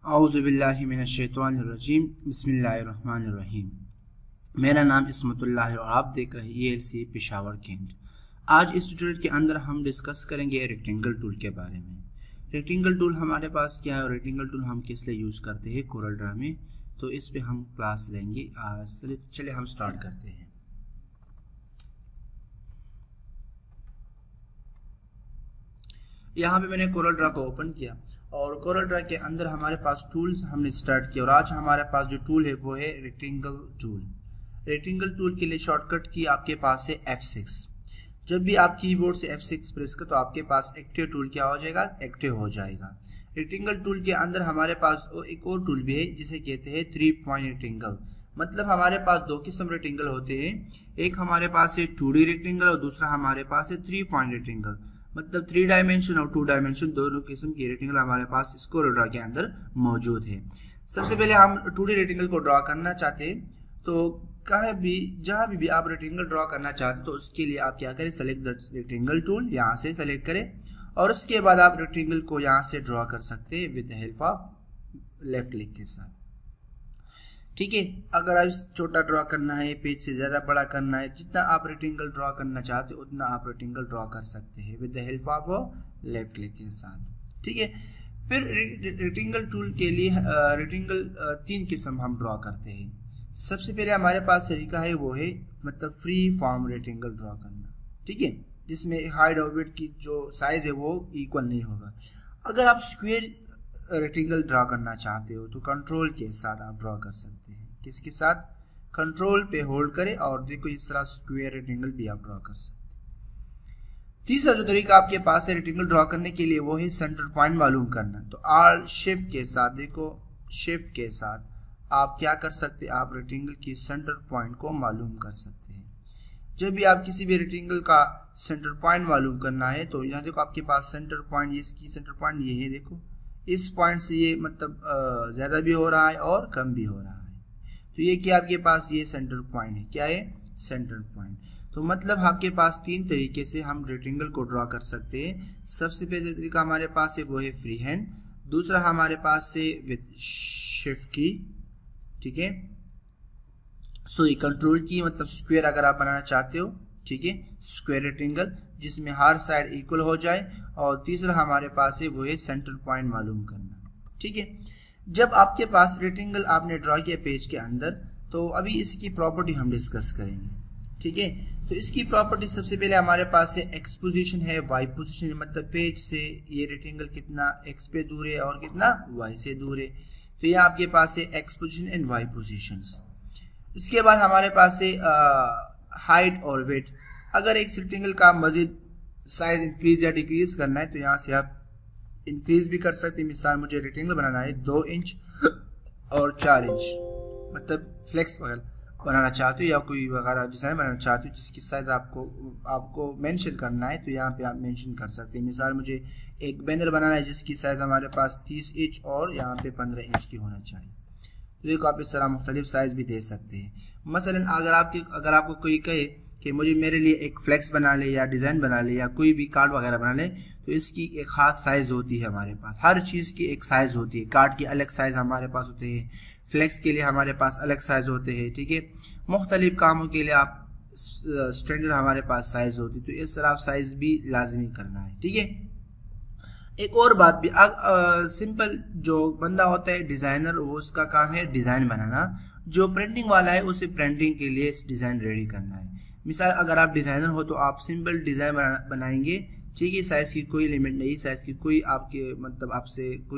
औज़ुबिल्लाहि मिनश्शैतानिर्रजीम बिस्मिल्लाहिर्रहमानिर्रहीम। मेरा नाम इस्मतुल्लाह है और आप देख रहे हैं ELC पेशावर कैंट। आज इस ट्यूटोरियल के अंदर हम डिस्कस करेंगे रेक्टेंगल टूल के बारे में। रेक्टेंगल टूल हमारे पास क्या है और रेक्टेंगल टूल हम किस लिए यूज़ करते हैं कोरल ड्रा में, तो इस पे हम क्लास लेंगे। चलिए हम स्टार्ट करते हैं। यहाँ पे मैंने कोरल ड्रा को ओपन किया और कोरल ड्रा के अंदर हमारे पास टूल्स हमने स्टार्ट किया और आज हमारे पास जो टूल है वो है रेक्टेंगल टूल। रेक्टेंगल टूल के लिए शॉर्टकट की आपके पास है F6। जब भी आप कीबोर्ड से F6 प्रेस करें तो आपके पास एक्टिव टूल क्या हो जाएगा, एक्टिव हो जाएगा। रेक्टेंगल टूल के अंदर हमारे पास एक और टूल भी है जिसे कहते हैं 3 पॉइंट रेक्टेंगल। मतलब हमारे पास दो किस्म रेक्टेंगल होते हैं, एक हमारे पास है 2D रेक्टेंगल और दूसरा हमारे पास है 3 पॉइंट रेक्टेंगल। मतलब 3 डायमेंशन और 2 डायमेंशन दोनों किस्म के रेक्टेंगल हमारे पास इस कोरल ड्रा के अंदर मौजूद है। सबसे पहले हम 2D रेक्टेंगल को ड्रा करना चाहते हैं, तो कहीं भी जहां भी आप रेक्टेंगल ड्रा करना चाहते हैं तो उसके लिए आप क्या करें, सेलेक्ट द रेक्टेंगल टूल, यहाँ से सेलेक्ट करें और उसके बाद आप रेक्टेंगल को यहाँ से ड्रा कर सकते हैं with the help of left click के साथ। ठीक है, अगर आप छोटा ड्रॉ करना है, पेज से ज्यादा बड़ा करना है, जितना आप रेक्टेंगल ड्रॉ करना चाहते हो उतना आप रेक्टेंगल ड्रॉ कर सकते हैं with the help of left click के साथ। ठीक है, फिर रेक्टेंगल टूल के लिए रेक्टेंगल 3 किस्म हम ड्रॉ करते हैं। सबसे पहले हमारे पास तरीका है वो है मतलब फ्री फॉर्म रेक्टेंगल ड्रॉ करना। ठीक है, जिसमें हाइट और विड्थ की जो साइज है वो इक्वल नहीं होगा। अगर आप स्क्वायर रेक्टेंगल ड्रॉ करना चाहते हो तो कंट्रोल के साथ आप ड्रॉ कर सकते हैं। किसके साथ? कंट्रोल पे होल्ड करें और देखो इस तरह स्क्वायर रेक्टेंगल भी आप ड्रॉ कर सकते हैं। तीसरा जो तरीका आपके पास है रेक्टेंगल ड्रॉ करने के लिए वो है सेंटर पॉइंट मालूम करना। तो Alt Shift के साथ, देखो शिफ्ट के साथ आप क्या कर सकते हैं, आप रेक्टेंगल की सेंटर पॉइंट को मालूम कर सकते हैं। जब भी आप किसी भी रेक्टेंगल का सेंटर पॉइंट मालूम करना है तो यहाँ देखो आपके पास सेंटर पॉइंट, इसकी सेंटर पॉइंट ये है। देखो इस पॉइंट से ये मतलब ज्यादा भी हो रहा है और कम भी हो रहा है, तो ये क्या आपके पास ये सेंटर पॉइंट है। क्या है? Centre point. तो मतलब आपके पास 3 तरीके से हम रेक्टेंगल को ड्रॉ कर सकते हैं। सबसे पहले तरीका हमारे पास है वो है फ्री हैंड, दूसरा हमारे पास है विद शिफ्ट की। ठीक है, सॉरी कंट्रोल की, मतलब स्क्वायर अगर आप बनाना चाहते हो। ठीक है, स्क्वायर रेक्टेंगल जिसमें हर साइड इक्वल हो जाए। और तीसरा हमारे पास है वो है सेंटर पॉइंट मालूम करना। ठीक है, जब आपके पास रेक्टेंगल आपने ड्रॉ किया पेज के अंदर तो अभी इसकी प्रॉपर्टी हम डिस्कस करेंगे। ठीक है, तो इसकी प्रॉपर्टी सबसे पहले हमारे पास है एक्स पोजीशन है, वाई पोजीशन है। मतलब पेज से ये रेक्टेंगल कितना एक्स पे दूर है और कितना वाई से दूर है। तो ये आपके पास है X position and Y positions. इसके बाद हमारे पास है हाइट और वेट। अगर एक रेक्टेंगल का मजीद साइज इंक्रीज या डिक्रीज करना है तो यहाँ से आप इंक्रीज भी कर सकते हैं। मिसाल मुझे रेक्टेंगल बनाना है 2 इंच और 4 इंच, मतलब फ्लेक्स वगैरह बनाना चाहते हो या कोई वगैरह डिजाइन बनाना चाहते हो जिसकी साइज आपको मेंशन करना है तो यहाँ पे आप मेंशन कर सकते हैं। मिसाल मुझे एक बैनर बनाना है जिसकी साइज हमारे पास 30 इंच और यहाँ पे 15 इंच की होना चाहिए। तो देखो आप इस तरह मुख्तलिफ साइज भी दे सकते हैं। मसलन अगर आपको कोई कहे कि मुझे मेरे लिए एक फ्लेक्स बना ले या डिजाइन बना ले या कोई भी कार्ड वगैरह बना ले तो इसकी एक खास साइज होती है हमारे पास। हर चीज की एक साइज होती है। कार्ड की अलग साइज हमारे पास होते हैं, फ्लेक्स के लिए हमारे पास अलग साइज होते हैं। ठीक है, मुख्तलिफ कामों के लिए आप स्टैंडर्ड हमारे पास साइज होती है, तो इस तरह साइज भी लाजमी करना है। ठीक है, एक और बात भी, सिंपल जो बंदा होता है डिजाइनर, वो उसका काम है डिजाइन बनाना। जो प्रिंटिंग वाला है उसे प्रिंटिंग के लिए डिजाइन रेडी करना है। मिसाल अगर आप डिजाइनर हो तो आप सिंपल डिजाइन बनाएंगे। ठीक है, साइज की कोई लिमिट नहीं, साइज की कोई आपके मतलब आपसे कोई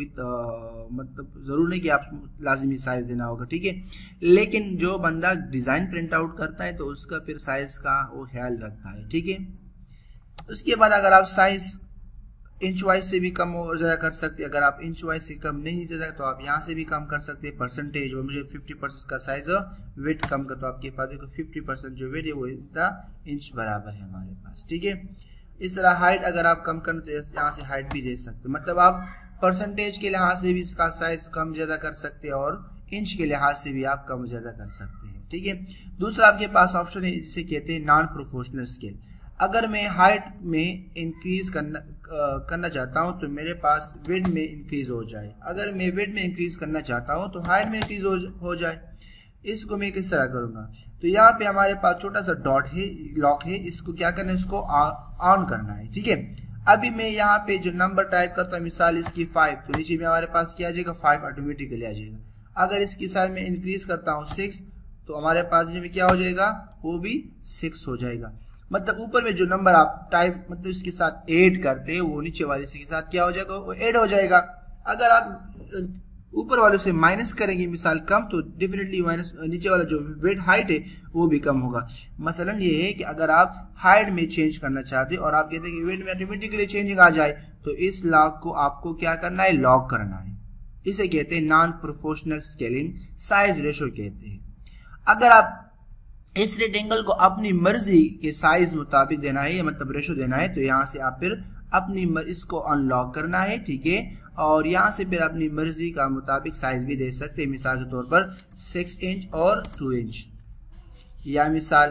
मतलब जरूर नहीं कि आप लाजमी साइज देना होगा। ठीक है, लेकिन जो बंदा डिजाइन प्रिंट आउट करता है तो उसका फिर साइज का वो ख्याल रखता है। ठीक है, उसके बाद अगर आप साइज इंच वाइज से भी कम और ज्यादा कर सकते हैं। अगर आप इंच वाइज से कम नहीं ज्यादा तो आप यहाँ से भी कम कर सकते हैं। परसेंटेज वो मुझे 50% का साइज वेट कम कर, तो आपके पास देखो 50% जो वेट है वो इतना इंच बराबर है हमारे पास। ठीक है, इस तरह हाइट अगर आप कम करें तो यहाँ से हाइट भी दे सकते हैं। मतलब आप परसेंटेज के लिहाज से भी इसका साइज कम ज्यादा कर सकते हैं और इंच के लिहाज से भी आप कम ज्यादा कर सकते हैं। ठीक है, दूसरा आपके पास ऑप्शन है जिसे कहते हैं नॉन प्रोपोर्शनल स्केल। अगर मैं हाइट में इंक्रीज करना चाहता हूं तो मेरे पास विड्थ में इंक्रीज हो जाए, अगर मैं विड्थ में इंक्रीज करना चाहता हूं तो हाइट में इंक्रीज हो जाए। इसको मैं किस तरह करूंगा, तो यहाँ पे हमारे पास छोटा सा डॉट है, लॉक है, इसको क्या करना है, इसको ऑन करना है। ठीक है, अभी मैं यहाँ पे जो नंबर टाइप करता हूँ, मिसाल इसकी 5, तो नीचे में हमारे पास क्या आ जाएगा, 5 ऑटोमेटिकली आ जाएगा। अगर इसकी साइज में इंक्रीज करता हूँ 6, तो हमारे पास में क्या हो जाएगा, वो भी 6 हो जाएगा। मतलब ऊपर में जो नंबर आप टाइप मतलब इसके साथ ऐड करते हैं वो नीचे वाले के साथ क्या हो जाएगा, वो ऐड हो जाएगा। अगर आप ऊपर वाले से माइनस करेंगे मिसाल कम, तो डेफिनेटली माइनस नीचे वाला जो विड्थ हाइट है वो भी कम होगा। मसलन ये है कि अगर आप हाइट में चेंज करना चाहते हो और आप कहते हैं कि विड्थ में ऑटोमेटिकली चेंजिंग आ जाए, तो इस लॉक को आपको क्या करना है, लॉक करना है। इसे कहते हैं non proportional scaling size ratio कहते हैं। अगर आप इस रेक्टेंगल को अपनी मर्जी के साइज मुताबिक देना है, मतलब रेशो देना है, तो यहाँ से आप फिर अपनी इसको अनलॉक करना है। ठीक है, और यहाँ से फिर अपनी मर्जी का मुताबिक साइज भी दे सकते हैं, मिसाल के तौर पर 6 इंच और 2 इंच, या मिसाल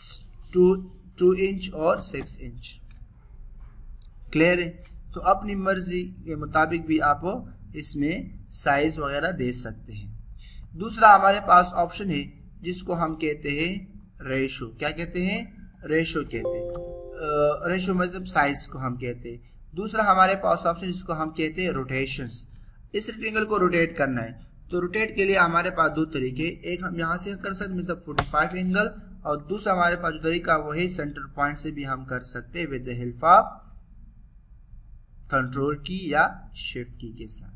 2 इंच और 6 इंच। क्लियर है, तो अपनी मर्जी के मुताबिक भी आप इसमें साइज वगैरह दे सकते हैं। दूसरा हमारे पास ऑप्शन है जिसको हम कहते हैं रेशो। क्या कहते हैं, रेशो कहते हैं। रेशो मतलब साइज को हम कहते हैं। दूसरा हमारे पास ऑप्शन जिसको हम कहते हैं रोटेशंस। इस रेक्टेंगल को रोटेट करना है, तो रोटेट के लिए हमारे पास दो तरीके, एक हम यहाँ से कर सकते मतलब 45 एंगल, और दूसरा हमारे पास जो तरीका वो है सेंटर पॉइंट से भी हम कर सकते हैं with the help of control की या शिफ्ट की के साथ।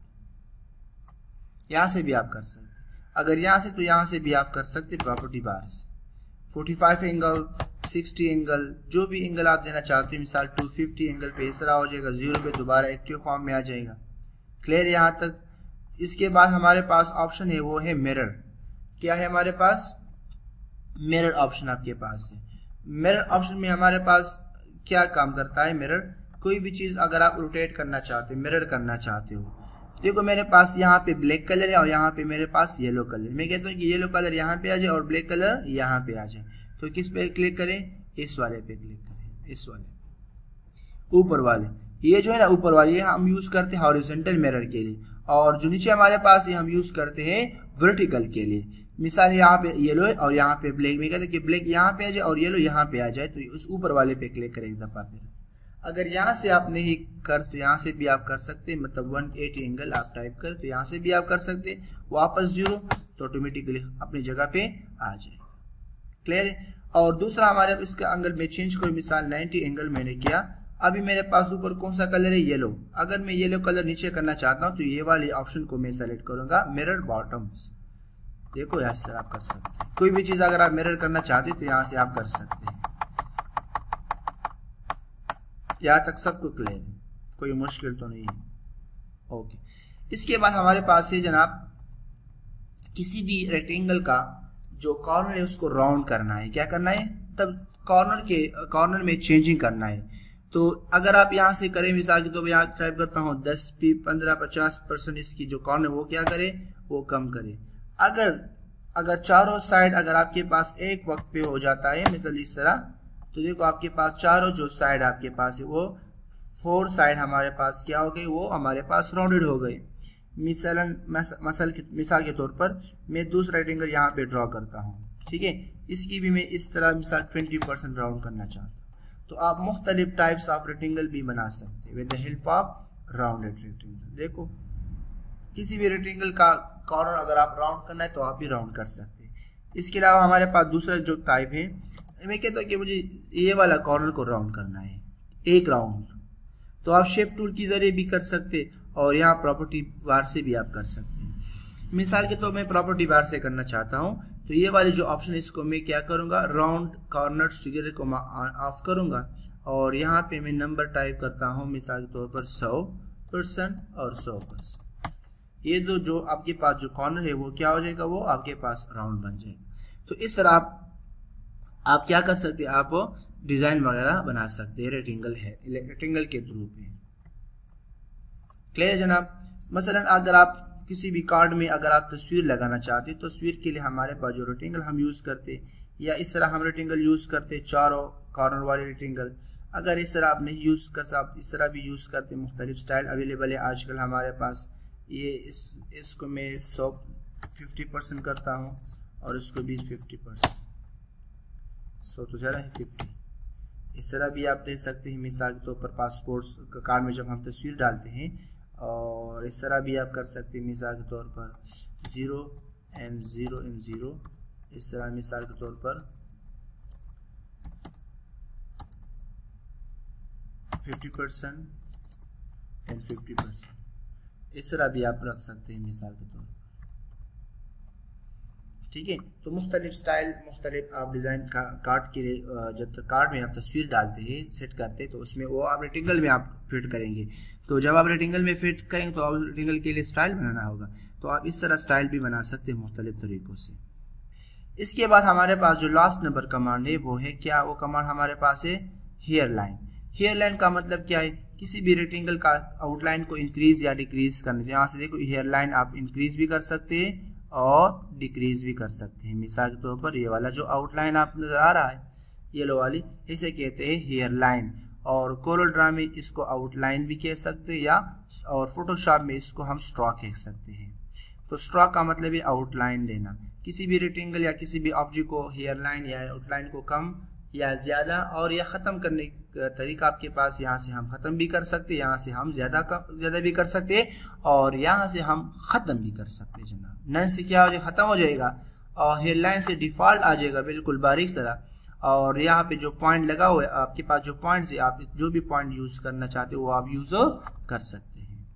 यहां से भी आप कर सकते, अगर यहां से तो यहां से भी आप कर सकते प्रॉपर्टी बार से। 45 एंगल, 60 एंगल, जो भी एंगल आप देना चाहते हो, मिसाल 250 एंगल पे इस तरह हो जाएगा, 0 पे दोबारा एक्टिव फॉर्म में आ जाएगा। क्लियर यहां तक। इसके बाद हमारे पास ऑप्शन है वो है मिरर। क्या है हमारे पास, मिरर ऑप्शन आपके पास है। मिरर ऑप्शन में हमारे पास क्या काम करता है, मिरर कोई भी चीज अगर आप रोटेट करना चाहते हो, मिरर करना चाहते हो, देखो मेरे पास यहाँ पे ब्लैक कलर है और यहाँ पे मेरे पास येलो कलर। मैं कहता हूँ कि येलो कलर यहाँ पे आ जाए और ब्लैक कलर यहाँ पे आ जाए, तो किस पे क्लिक करें, इस वाले पे क्लिक करें, इस वाले ऊपर वाले। ये जो है ना ऊपर वाले, ये हम यूज करते हैं हॉरिजॉन्टल मिरर के लिए, और जो नीचे हमारे पास ये हम यूज करते हैं वर्टिकल के लिए। मिसाल यहाँ पे येलो है और यहाँ पे ब्लैक, में कहते हैं कि ब्लैक यहाँ पे आ जाए और येलो यहाँ पे आ जाए, तो उस ऊपर वाले पे क्लिक करें एक दफा। फिर अगर यहाँ से आप नहीं कर तो यहाँ से भी आप कर सकते हैं, मतलब 180 एंगल आप टाइप कर तो यहाँ से भी आप कर सकते हैं। वापस 0 तो ऑटोमेटिकली अपनी जगह पे आ जाए। क्लियर है। और दूसरा हमारे इसका एंगल में चेंज करो, मिसाल 90 एंगल मैंने किया। अभी मेरे पास ऊपर कौन सा कलर है, येलो। अगर मैं येलो कलर नीचे करना चाहता हूँ तो ये वाले ऑप्शन को मैं सेलेक्ट करूंगा, मिरर बॉटम्स। देखो यहाँ से आप कर सकते हैं, कोई भी चीज अगर आप मिरर करना चाहते हैं तो यहाँ से आप कर सकते हैं। यहाँ तक सबको क्लियर है, कोई मुश्किल तो नहीं है। ओके, इसके बाद हमारे पास है जनाब, किसी भी रेक्टेंगल का जो कॉर्नर है उसको राउंड करना है। क्या करना है, तब कॉर्नर में चेंजिंग करना है। तो अगर आप यहाँ से करें, मिसाल के तो यहाँ टाइप करता हूँ 10, 15, 50% इसकी जो कॉर्नर वो क्या करे, वो कम करे। अगर चारों साइड अगर आपके पास एक वक्त पे हो जाता है, मतलब इस तरह, तो देखो आपके पास चारों जो साइड आपके पास है वो 4 साइड हमारे पास क्या हो गई, वो हमारे पास राउंडेड हो गई। मिसाल के तौर पर मैं दूसरा रेक्टेंगल यहाँ पे ड्रॉ करता हूँ, ठीक है। इसकी भी मैं इस तरह मिसाल 20% राउंड करना चाहता हूँ। तो आप मुख्तलिफ टाइप्स ऑफ रेक्टेंगल भी बना सकते हैं with the help of rounded rectangle. देखो किसी भी रेक्टेंगल का कॉर्नर अगर आप राउंड करना है तो आप भी राउंड कर सकते हैं। इसके अलावा हमारे पास दूसरा जो टाइप है, मैं कहता हूँ कि मुझे ये वाला कॉर्नर को राउंड करना है, एक राउंड, तो आप शिफ्ट टूल के जरिए भी कर सकते और यहाँ प्रॉपर्टी बार से भी आप कर सकते हैं। मिसाल के तो मैं प्रॉपर्टी बार से करना चाहता हूँ, तो ये वाले जो ऑप्शन है इसको मैं क्या करूँगा, राउंड कॉर्नर वगैरह को ऑफ करूँगा और यहाँ पे मैं नंबर टाइप करता हूँ, मिसाल के तौर पर 100% और 100%। ये जो आपके पास जो कॉर्नर है वो क्या हो जाएगा, वो आपके पास राउंड बन जाएगा। तो इस तरह आप क्या कर सकते हैं, आप डिजाइन वगैरह बना सकते हैं रेक्टेंगल के थ्रू पे। क्लियर जनाब। मसलन अगर आप किसी भी कार्ड में अगर आप तस्वीर लगाना चाहते हैं, तो तस्वीर के लिए हमारे पास जो रेक्टेंगल हम यूज करते हैं या इस तरह हम रेक्टेंगल यूज करते चारों कॉर्नर वाले रेक्टेंगल। अगर इस तरह आप नहीं यूज कर आप इस तरह भी यूज करते, मुख्तलिफ स्टाइल अवेलेबल है आजकल हमारे पास। ये इसको मैं 50% करता हूँ और इसको भी 50%, 100 तो ज़्यादा है 50। इस तरह भी आप दे सकते हैं, मिसाल के तौर पर पासपोर्ट कार्ड में जब हम तस्वीर डालते हैं, और इस तरह भी आप कर सकते हैं मिसाल के तौर पर 0 and 0 and 0। इस तरह मिसाल के तौर पर 50% and 50%, इस तरह भी आप रख सकते हैं मिसाल के तौर पर। ठीक है, तो मुख्तलिफ स्टाइल, मुख्तलिफ आप डिज़ाइन कार्ड के लिए जब तक कार्ड में आप तस्वीर डालते हैं, सेट करते हैं, तो उसमें वो आप रेक्टेंगल में आप फिट करेंगे। तो जब आप रेक्टेंगल में फिट करेंगे तो आप रेक्टेंगल के लिए स्टाइल बनाना होगा, तो आप इस तरह स्टाइल भी बना सकते हैं मुख्तलिफ तरीक़ों से। इसके बाद हमारे पास जो लास्ट नंबर कमांड है वो है क्या, वो कमांड हमारे पास है हेयर लाइन। हेयर लाइन का मतलब क्या है, किसी भी रेक्टेंगल का आउटलाइन को इंक्रीज या डिक्रीज करने। यहाँ से देखो हेयर लाइन आप इंक्रीज भी कर सकते हैं और डिक्रीज भी कर सकते हैं। मिसाल के तौर पर ये वाला जो आउटलाइन आप नजर आ रहा है, येलो वाली, इसे कहते हैं हेयर लाइन, और कोरल ड्रा में इसको आउटलाइन भी कह सकते हैं, या और फोटोशॉप में इसको हम स्ट्रोक कह सकते हैं। तो स्ट्रोक का मतलब है आउटलाइन देना। किसी भी रेक्टेंगल या किसी भी ऑब्जेक्ट को हेयर लाइन या आउटलाइन को कम या ज़्यादा और या ख़त्म करने का तरीका आपके पास, यहाँ से हम ख़त्म भी कर सकते हैं, यहाँ से हम ज़्यादा भी कर सकते हैं, और यहाँ से हम ख़त्म भी कर सकते हैं जनाब। नन से क्या हो जाएगा, ख़त्म हो जाएगा, और हेयर लाइन से डिफ़ॉल्ट आ जाएगा बिल्कुल बारीक तरह। और यहाँ पे जो पॉइंट लगा हुआ है आपके पास, जो पॉइंट से आप जो भी पॉइंट यूज़ करना चाहते हो वो आप यूज़ कर सकते हैं।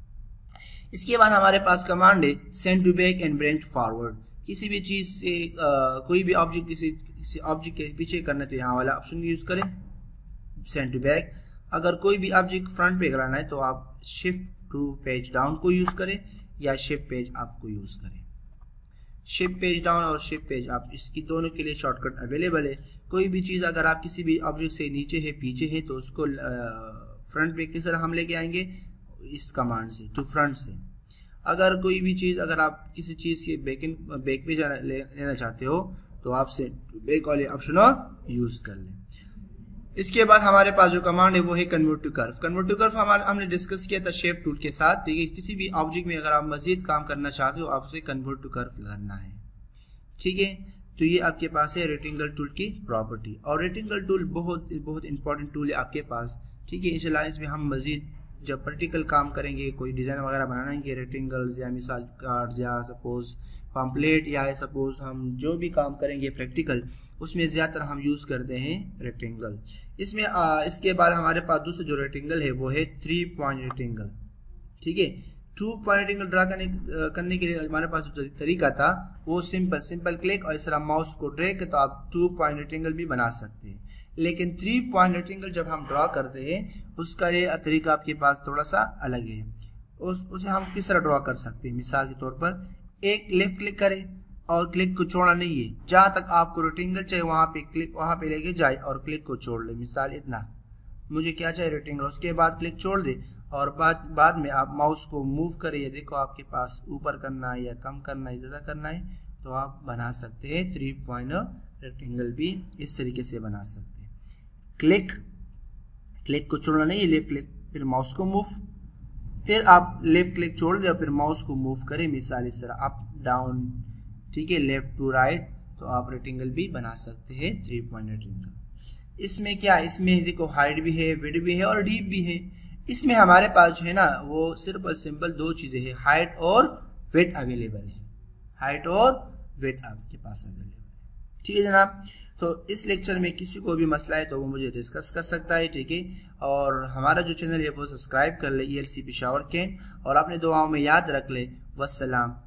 इसके बाद हमारे पास कमांड है send to back and bring forward. किसी भी चीज़ से कोई भी ऑब्जेक्ट किसी ऑब्जेक्ट के पीछे करना, तो यहाँ वाला ऑप्शन यूज़ करें सेंड टू बैक। अगर कोई भी ऑब्जेक्ट फ्रंट पे कराना है तो आप शिफ्ट टू पेज डाउन को यूज़ करें, या शिफ्ट पेज अप को यूज़ करें। शिफ्ट पेज डाउन और शिफ्ट पेज अप, इसकी दोनों के लिए शॉर्टकट अवेलेबल है। कोई भी चीज़ अगर आप किसी भी ऑब्जेक्ट से नीचे है पीछे है तो उसको फ्रंट पे किस तरह हम लेके आएंगे, इस कमांड से, टू फ्रंट से। अगर कोई भी चीज़ अगर आप किसी चीज़ के बैक पे लेना चाहते हो तो आप से बैक वाले ऑप्शन यूज़ कर लें। इसके बाद हमारे पास जो कमांड है वो है convert to curve. Convert to curve हमने डिस्कस किया था शेप टूल के साथ। ठीक है, किसी भी ऑब्जेक्ट में अगर आप मजीद काम करना चाहते हो आप उसे कन्वर्ट टू कर्व करना है। ठीक है, तो ये आपके पास है रेक्टेंगल टूल की प्रॉपर्टी, और रेक्टेंगल टूल बहुत इंपॉर्टेंट टूल है आपके पास। ठीक है, इंशाल्लाह इसमें हम मजीद जब प्रैक्टिकल काम करेंगे, कोई डिज़ाइन वगैरह बनाएंगे रेक्टेंगल्स या मिसाल कार्ड्स या सपोज पम्पलेट या सपोज हम जो भी काम करेंगे प्रैक्टिकल, उसमें ज़्यादातर हम यूज़ करते हैं रेक्टेंगल। इसमें इसके बाद हमारे पास दूसरा जो रेक्टेंगल है वो है 3 पॉइंट रेक्टेंगल। ठीक है, 2 पॉइंट रेक्टेंगल ड्रा करने के लिए हमारे पास जो तरीका था वो सिंपल क्लिक और इस तरह माउस को ड्रैग तो आप 2 पॉइंट रेक्टेंगल भी बना सकते हैं। लेकिन 3 पॉइंट रेक्टेंगल जब हम ड्रा करते हैं उसका ये तरीका आपके पास थोड़ा सा अलग है। उसे हम किस तरह ड्रा कर सकते हैं, मिसाल के तौर पर एक लेफ्ट क्लिक करें और क्लिक को छोड़ना नहीं है, जहां तक आपको रेक्टेंगल चाहिए वहां पे लेके जाए और क्लिक को छोड़ ले। मिसाल इतना मुझे क्या चाहिए रेक्टेंगल, उसके बाद क्लिक छोड़ दे और बाद में आप माउस को मूव करिए। देखो आपके पास ऊपर करना है या कम करना है, ज़्यादा करना है, तो आप बना सकते हैं 3 पॉइंट रेक्टेंगल भी इस तरीके से बना सकते हैं। क्लिक को छोड़ना नहीं है, लेफ्ट क्लिक फिर माउस को मूव, फिर आप लेफ्ट क्लिक छोड़ दे और फिर माउस को मूव करें, मिसाल इस तरह अप डाउन। ठीक है, लेफ्ट टू राइट, तो आप रेक्टेंगल भी बना सकते हैं 3 पॉइंट रेक्टेंगल। इसमें क्या, इसमें देखो हाइट भी है, विड्थ भी है और डीप भी है। इसमें हमारे पास जो है ना वो सिर्फ और सिंपल 2 चीजें हैं, हाइट और विड्थ अवेलेबल है। हाइट और विड्थ आपके पास अवेलेबल है। ठीक है जनाब, तो इस लेक्चर में किसी को भी मसला है तो वो मुझे डिस्कस कर सकता है। ठीक है, और हमारा जो चैनल है वो सब्सक्राइब कर ले ELC पेशावर के, और अपने दुआओं में याद रख ले। वस्सलाम।